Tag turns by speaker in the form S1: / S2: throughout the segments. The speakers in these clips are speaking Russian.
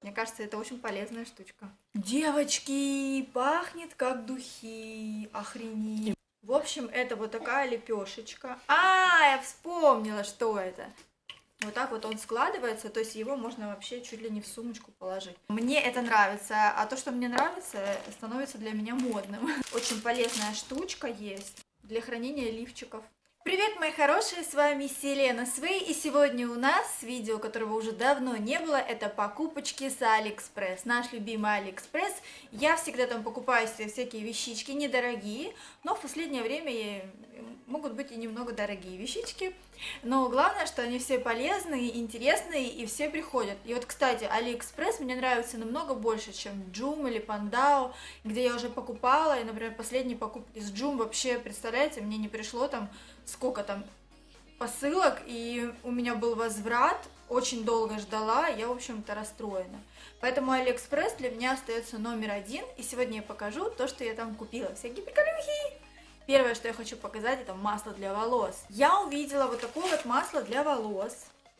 S1: Мне кажется, это очень полезная штучка. Девочки, пахнет как духи, охренеть. В общем, это вот такая лепешечка. Я вспомнила, что это. Вот так вот он складывается, то есть его можно вообще чуть ли не в сумочку положить. Мне это нравится, а то, что мне нравится, становится для меня модным. Очень полезная штучка есть для хранения лифчиков. Привет, мои хорошие, с вами Селена Свей, и сегодня у нас видео, которого уже давно не было, это покупочки с Алиэкспресс. Наш любимый Алиэкспресс. Я всегда там покупаю себе всякие вещички, недорогие, но в последнее время могут быть и немного дорогие вещички. Но главное, что они все полезные, интересные и все приходят. И вот, кстати, Алиэкспресс мне нравится намного больше, чем Джум или Пандао, где я уже покупала. И, например, последние покупки с Джум вообще, представляете, мне не пришло там сколько там посылок, и у меня был возврат, очень долго ждала, я, в общем-то, расстроена. Поэтому Алиэкспресс для меня остается номер один, и сегодня я покажу то, что я там купила. Всякие приколюхи! Первое, что я хочу показать, это масло для волос. Я увидела вот такое вот масло для волос.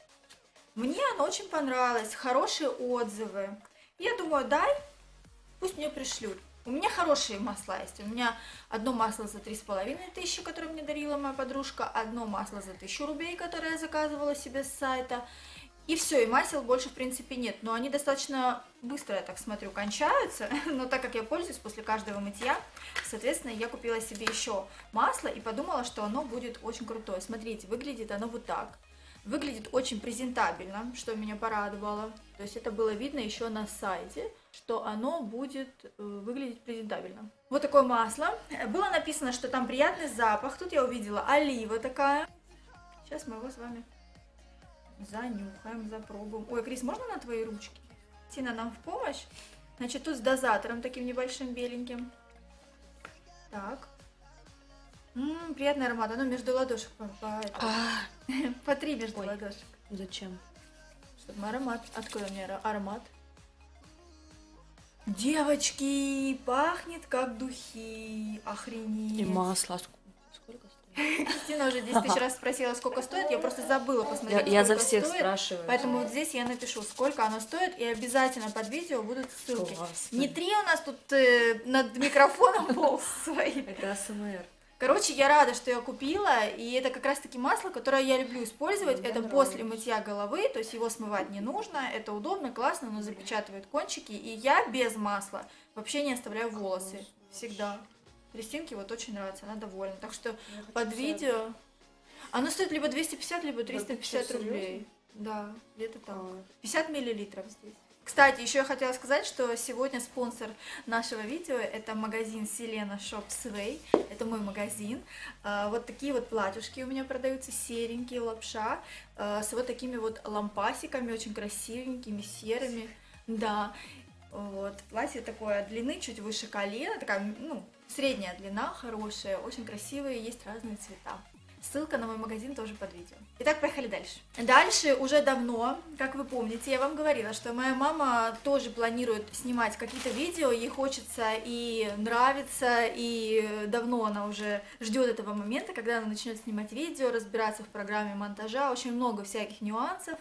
S1: Мне оно очень понравилось, хорошие отзывы. Я думаю, пусть мне пришлют. У меня хорошие масла есть. У меня одно масло за 3500, которое мне дарила моя подружка, одно масло за 1000 рублей, которое я заказывала себе с сайта. И все, и масел больше в принципе нет. Но они достаточно быстро, я так смотрю, кончаются. Но так как я пользуюсь после каждого мытья, соответственно, я купила себе еще масло и подумала, что оно будет очень крутое. Смотрите, выглядит оно вот так. Выглядит очень презентабельно, что меня порадовало. То есть это было видно еще на сайте, что оно будет выглядеть презентабельно. Вот такое масло. Было написано, что там приятный запах. Тут я увидела олива такая. Сейчас мы его с вами занюхаем, запробуем. Ой, Крис, можно на твои ручки? Тина нам в помощь. Значит, тут с дозатором таким небольшим беленьким. Так. Приятный аромат. Оно между ладошек потри между ладошек.
S2: Зачем?
S1: Чтобы аромат. Откуда у меня аромат? Девочки, пахнет как духи. Охренеть.
S2: И масло. Сколько стоит?
S1: Кристина уже 10 000 раз спросила, сколько стоит. Я просто забыла посмотреть,
S2: Я за
S1: сколько
S2: всех
S1: стоит.
S2: спрашиваю.
S1: Поэтому вот здесь я напишу, сколько оно стоит, и обязательно под видео будут ссылки.
S2: Классно.
S1: Не три у нас тут над микрофоном полз свои.
S2: Это АСМР.
S1: Короче, я рада, что я купила, и это как раз-таки масло, которое я люблю использовать.
S2: Мне
S1: это
S2: нравится.
S1: после мытья головы, то есть его смывать не нужно, это удобно, классно, оно запечатывает кончики, и я без масла вообще не оставляю волосы, всегда. Кристинке вот очень нравится, она довольна, так что под видео... Оно стоит либо 250, либо 350 рублей. Да, где-то так. 50 миллилитров здесь. Кстати, еще я хотела сказать, что сегодня спонсор нашего видео это магазин Селена Shop Sway. Это мой магазин. Вот такие вот платьюшки у меня продаются, серенькие, лапша, с вот такими вот лампасиками, очень красивенькими, серыми. Да, вот. Платье такое длины чуть выше колена, такая, средняя длина, хорошая, очень красивые, есть разные цвета. Ссылка на мой магазин тоже под видео. Итак, поехали дальше. Дальше уже давно, как вы помните, я вам говорила, что моя мама тоже планирует снимать какие-то видео, ей хочется и нравится, и давно она уже ждет этого момента, когда она начнет снимать видео, разбираться в программе монтажа, очень много всяких нюансов.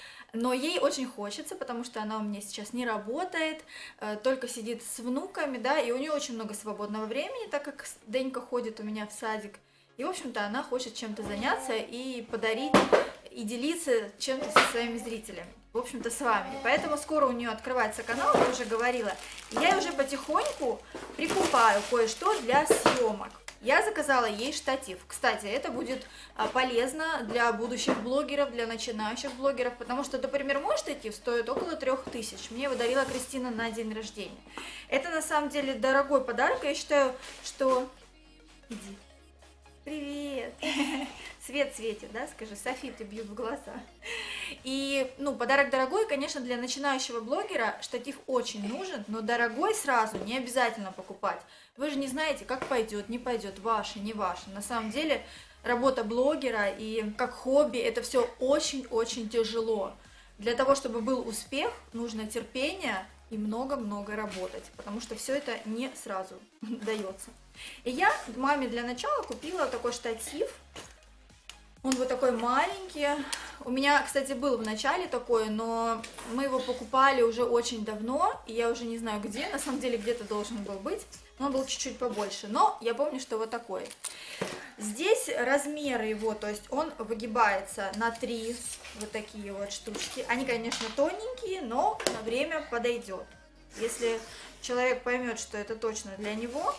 S1: Но ей очень хочется, потому что она у меня сейчас не работает, только сидит с внуками, да, и у нее очень много свободного времени, так как Денька ходит у меня в садик. И, в общем-то, она хочет чем-то заняться и подарить, и делиться чем-то со своими зрителями. В общем-то, с вами. Поэтому скоро у нее открывается канал, я уже говорила. И я уже потихоньку прикупаю кое-что для съемок. Я заказала ей штатив. Кстати, это будет полезно для будущих блогеров, для начинающих блогеров, потому что, например, мой штатив стоит около 3000. Мне его дарила Кристина на день рождения. Это, на самом деле, дорогой подарок. Я считаю, что... Иди. Привет! Свет светит, да? Скажи, софиты бьют в глаза. И, подарок дорогой, конечно, для начинающего блогера штатив очень нужен, но дорогой сразу не обязательно покупать. Вы же не знаете, как пойдет, не пойдет, ваше, не ваше. На самом деле, работа блогера и как хобби, это все очень-очень тяжело. Для того, чтобы был успех, нужно терпение и много-много работать, потому что все это не сразу дается. И я маме для начала купила такой штатив. Он вот такой маленький. У меня, кстати, был в начале такой, но мы его покупали уже очень давно, и я уже не знаю где, на самом деле где-то должен был быть, но он был чуть-чуть побольше, но я помню, что вот такой. Здесь размеры его, то есть он выгибается на 3 вот такие вот штучки. Они, конечно, тоненькие, но на время подойдет. Если человек поймет, что это точно для него.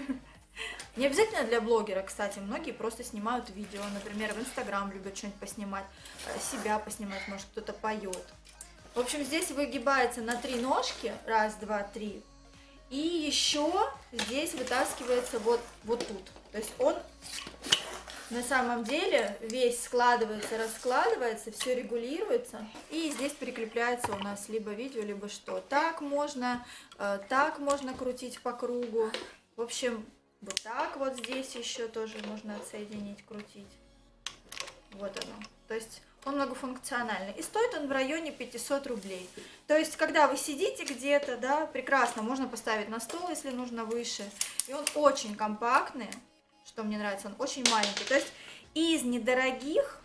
S1: Не обязательно для блогера, кстати, многие просто снимают видео, например, в Инстаграм любят что-нибудь поснимать, себя поснимать, может кто-то поет. В общем, здесь выгибается на 3 ножки, 1, 2, 3, и еще здесь вытаскивается вот тут. То есть он на самом деле весь складывается, раскладывается, все регулируется, и здесь прикрепляется у нас либо видео, либо что. Так можно крутить по кругу, в общем... Вот так вот здесь еще тоже можно отсоединить, крутить. Вот оно. То есть он многофункциональный. И стоит он в районе 500 рублей. То есть, когда вы сидите где-то, да, прекрасно, можно поставить на стол, если нужно выше. И он очень компактный, что мне нравится, он очень маленький. То есть из недорогих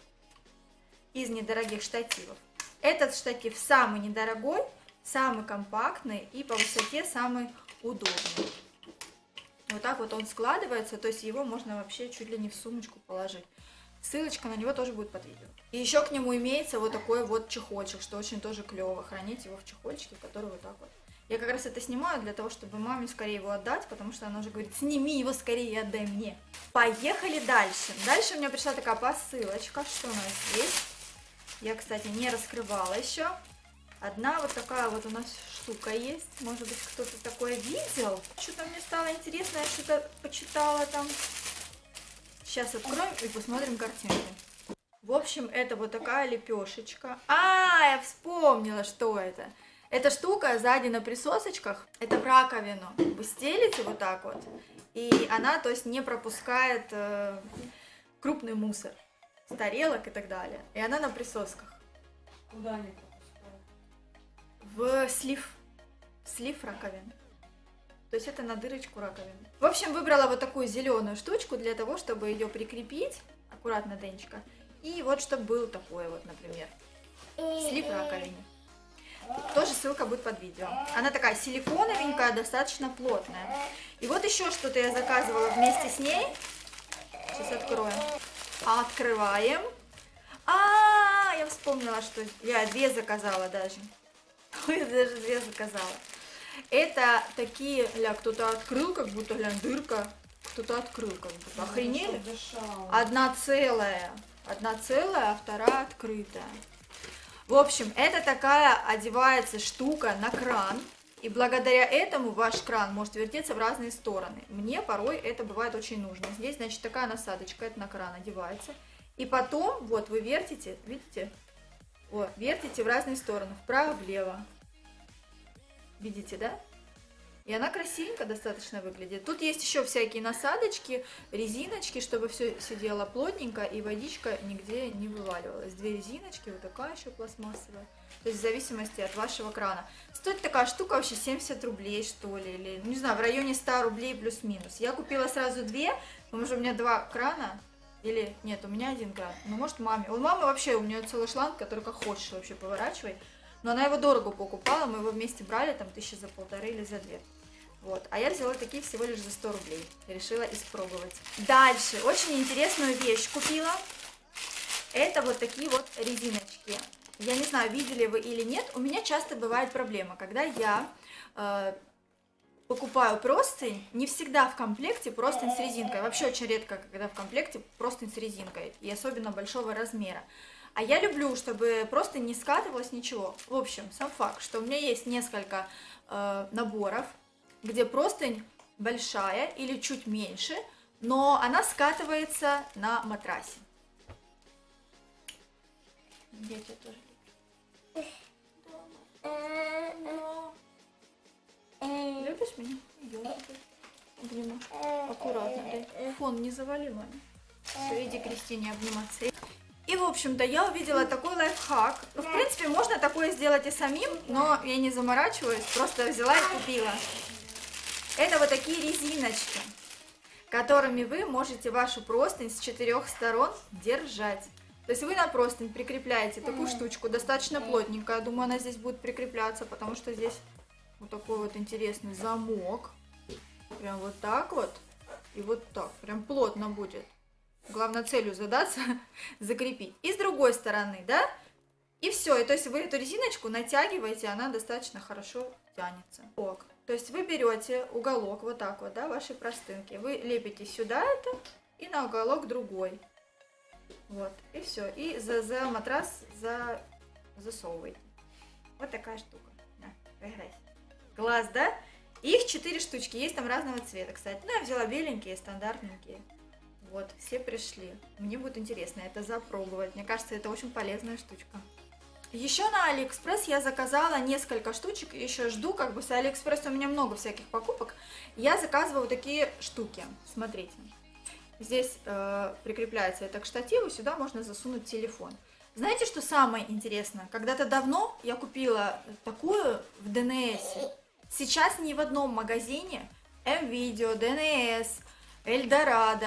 S1: штативов этот штатив самый недорогой, самый компактный и по высоте самый удобный. Вот так вот он складывается, то есть его можно вообще чуть ли не в сумочку положить. Ссылочка на него тоже будет под видео. И еще к нему имеется вот такой вот чехольчик, что очень тоже клево, хранить его в чехольчике, который вот так вот. Я как раз это снимаю для того, чтобы маме скорее его отдать, потому что она уже говорит, сними его скорее и отдай мне. Поехали дальше. Дальше у меня пришла такая посылочка, что у нас есть. Я, кстати, не раскрывала еще. Одна вот такая вот у нас штука есть. Может быть, кто-то такое видел? Что-то мне стало интересно, я что-то почитала там. Сейчас откроем и посмотрим картинки. В общем, это вот такая лепешечка. Я вспомнила, что это. Эта штука сзади на присосочках, это в раковину. Вы стелите вот так вот, и она, то есть, не пропускает крупный мусор с тарелок и так далее. И она на присосках.
S2: Куда они?
S1: В слив раковины. То есть это на дырочку раковины. В общем, выбрала вот такую зеленую штучку для того, чтобы ее прикрепить. Аккуратно, Денечка. И вот чтобы был такой вот, например, слив раковины. Тоже ссылка будет под видео. Она такая силиконовенькая, достаточно плотная. И вот еще что-то я заказывала вместе с ней. Сейчас откроем. Открываем. Я вспомнила, что я 2 заказала даже. Я даже 2 заказала. Это такие, кто-то открыл, как будто, дырка. Кто-то открыл, как будто. Охренели? Одна целая, а вторая открытая. В общем, это такая одевается штука на кран. И благодаря этому ваш кран может вертеться в разные стороны. Мне порой это бывает очень нужно. Здесь, значит, такая насадочка, это на кран одевается. И потом, вот, вы вертите, видите? Вот, вертите в разные стороны, вправо-влево. Видите, да? И она красивенько достаточно выглядит. Тут есть еще всякие насадочки, резиночки, чтобы все сидело плотненько и водичка нигде не вываливалась. 2 резиночки, вот такая еще пластмассовая. То есть в зависимости от вашего крана. Стоит такая штука вообще 70 рублей, что ли, или, не знаю, в районе 100 рублей плюс-минус. Я купила сразу 2, потому что у меня 2 крана. Или нет, у меня 1 кран. Ну, может, маме. У мамы вообще, у нее целый шланг, который как хочешь вообще поворачивай. Но она его дорого покупала, мы его вместе брали, там 1000 за 1,5 или за 2. Вот. А я взяла такие всего лишь за 100 рублей. Решила испробовать. Дальше. Очень интересную вещь купила. Это вот такие вот резиночки. Я не знаю, видели вы или нет. У меня часто бывает проблема, когда я покупаю простынь, не всегда в комплекте простынь с резинкой. Вообще очень редко, когда в комплекте простынь с резинкой. И особенно большого размера. А я люблю, чтобы простынь не скатывалось ничего. В общем, сам факт, что у меня есть несколько наборов, где простынь большая или чуть меньше, но она скатывается на матрасе. Я тебя тоже люблю. Любишь меня? Обниму. Аккуратно, дай. Фон не завали, маме. Все, иди Кристине обниматься. И, в общем-то, я увидела такой лайфхак. Ну, в принципе, можно такое сделать и самим, но я не заморачиваюсь, просто взяла и купила. Это вот такие резиночки. которыми вы можете вашу простынь с 4 сторон держать. То есть вы на простынь прикрепляете такую штучку, достаточно плотненькая. Думаю, она здесь будет прикрепляться, потому что здесь вот такой вот интересный замок. Прям вот так вот и вот так. Прям плотно будет. Главное целью задаться, закрепить. И с другой стороны, да? И все. И то есть вы эту резиночку натягиваете, она достаточно хорошо тянется. То есть вы берете уголок вот так вот, да, вашей простынки. Вы лепите сюда это и на уголок другой. Вот, и все. И за матрас засовываете. Вот такая штука. Да, поиграйся. Класс, да? Их 4 штучки. Есть там разного цвета, кстати. Ну, я взяла беленькие, стандартненькие. Вот, все пришли. Мне будет интересно это запробовать. Мне кажется, это очень полезная штучка. Еще на Алиэкспресс я заказала несколько штучек. Еще жду, как бы с Алиэкспресс у меня много всяких покупок. Я заказываю вот такие штуки. Смотрите. Здесь прикрепляется это к штативу, сюда можно засунуть телефон. Знаете, что самое интересное? Когда-то давно я купила такую в ДНС. Сейчас ни в одном магазине М-Видео, ДНС, Эльдорадо,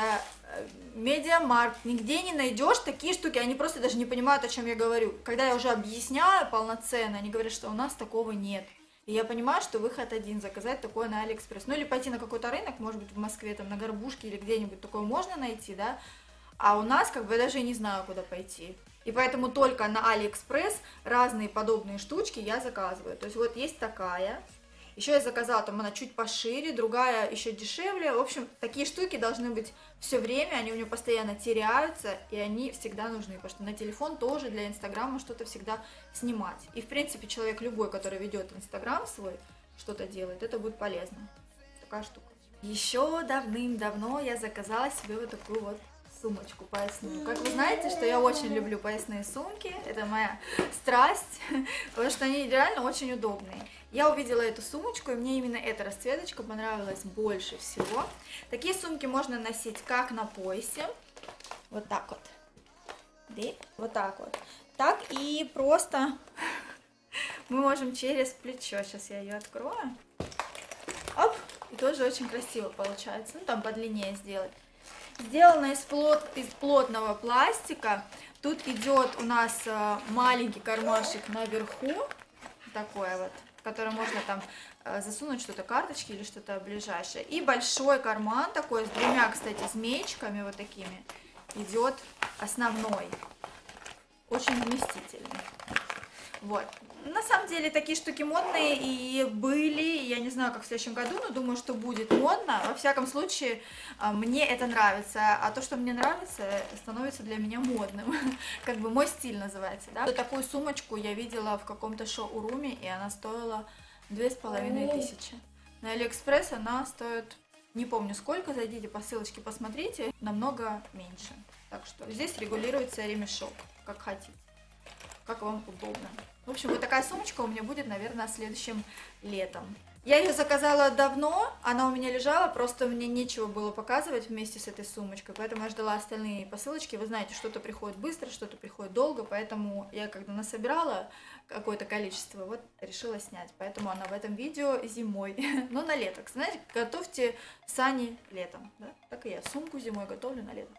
S1: Медиамаркт, нигде не найдешь такие штуки. Они просто даже не понимают, о чем я говорю. Когда я уже объясняю полноценно, они говорят, что у нас такого нет. И я понимаю, что выход один, заказать такое на Алиэкспресс. Ну или пойти на какой-то рынок, может быть в Москве, там на Горбушке или где-нибудь такое можно найти, да. А у нас как бы я даже и не знаю, куда пойти. И поэтому только на Алиэкспресс разные подобные штучки я заказываю. То есть вот есть такая. Еще я заказала, там она чуть пошире, другая еще дешевле. В общем, такие штуки должны быть все время, они у меня постоянно теряются, и они всегда нужны, потому что на телефон тоже для Инстаграма что-то всегда снимать. И, в принципе, человек любой, который ведет Инстаграм свой, что-то делает, это будет полезно. Такая штука. Еще давным-давно я заказала себе вот такую вот сумочку поясную. Как вы знаете, что я очень люблю поясные сумки, это моя страсть, потому что они реально очень удобные. Я увидела эту сумочку, и мне именно эта расцветочка понравилась больше всего. Такие сумки можно носить как на поясе, вот так вот, да, вот так вот, так и просто мы можем через плечо, сейчас я ее открою, оп, и тоже очень красиво получается, ну там подлиннее сделать. Сделано из плотного пластика. Тут идет у нас маленький кармашек наверху, такой вот, в который можно там засунуть что-то, карточки или что-то ближайшее. И большой карман такой с двумя, кстати, змеечками вот такими идет основной. Очень вместительный. Вот. На самом деле такие штуки модные и были, я не знаю, как в следующем году, но думаю, что будет модно. Во всяком случае, мне это нравится, а то, что мне нравится, становится для меня модным. Как бы мой стиль называется, да. Такую сумочку я видела в каком-то шоуруме, и она стоила 2500. На Алиэкспресс она стоит, не помню сколько, зайдите по ссылочке, посмотрите, намного меньше. Так что здесь регулируется ремешок, как хотите, как вам удобно. В общем, вот такая сумочка у меня будет, наверное, следующим летом. Я ее заказала давно, она у меня лежала, просто мне нечего было показывать вместе с этой сумочкой, поэтому я ждала остальные посылочки. Вы знаете, что-то приходит быстро, что-то приходит долго, поэтому я когда насобирала какое-то количество, вот решила снять. Поэтому она в этом видео зимой, но на лето. Знаете, готовьте сани летом, да? Так и я сумку зимой готовлю на лето.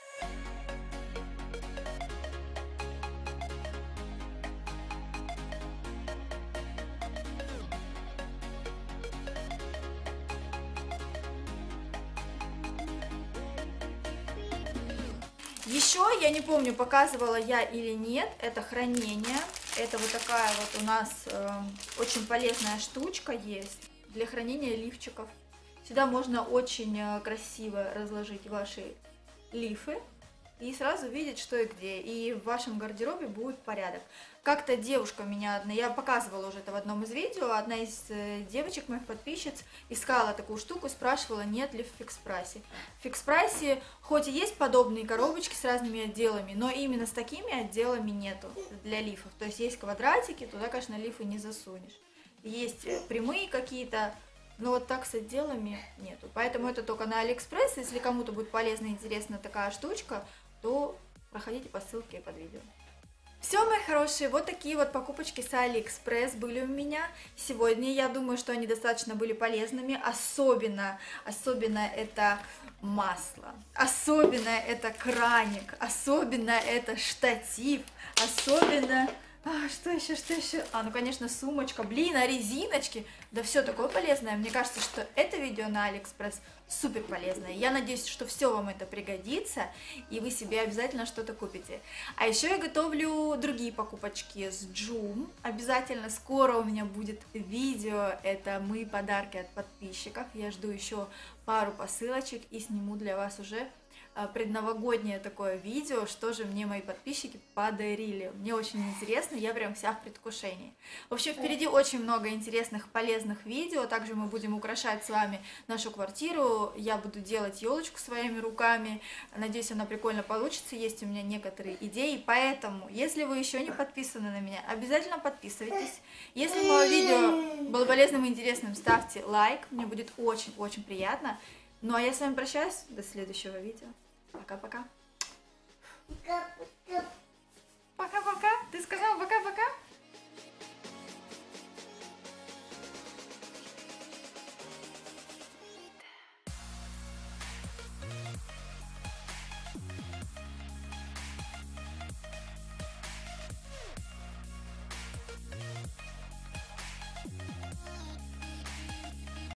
S1: Еще, я не помню, показывала я или нет, это хранение. Это вот такая вот у нас очень полезная штучка есть для хранения лифчиков. Сюда можно очень красиво разложить ваши лифы и сразу видеть, что и где. И в вашем гардеробе будет порядок. Как-то девушка меня одна, я показывала уже это в одном из видео, одна из девочек, моих подписчиц, искала такую штуку, спрашивала, нет ли в фикс-прайсе. В фикс-прайсе хоть и есть подобные коробочки с разными отделами, но именно с такими отделами нету для лифов. То есть есть квадратики, туда, конечно, лифы не засунешь. Есть прямые какие-то, но вот так с отделами нету. Поэтому это только на Алиэкспресс. Если кому-то будет полезна и интересна такая штучка, то проходите по ссылке под видео. Все, мои хорошие, вот такие вот покупочки с Алиэкспресс были у меня сегодня. Я думаю, что они достаточно были полезными. Особенно это масло, особенно это краник, особенно это штатив, особенно... что еще? Ну, конечно, сумочка, блин, а резиночки? Да все такое полезное. Мне кажется, что это видео на Алиэкспресс супер полезное. Я надеюсь, что все вам это пригодится, и вы себе обязательно что-то купите. А еще я готовлю другие покупочки с Joom. Обязательно скоро у меня будет видео. Это мои подарки от подписчиков. Я жду еще пару посылочек и сниму для вас уже предновогоднее такое видео, что же мне мои подписчики подарили. Мне очень интересно, я прям вся в предвкушении. В общем, впереди очень много интересных, полезных видео. Также мы будем украшать с вами нашу квартиру. Я буду делать елочку своими руками. Надеюсь, она прикольно получится. Есть у меня некоторые идеи. Поэтому, если вы еще не подписаны на меня, обязательно подписывайтесь. Если мое видео было полезным и интересным, ставьте лайк. Мне будет очень-очень приятно. Ну а я с вами прощаюсь. До следующего видео. Пока-пока. Пока-пока. Ты сказал пока-пока?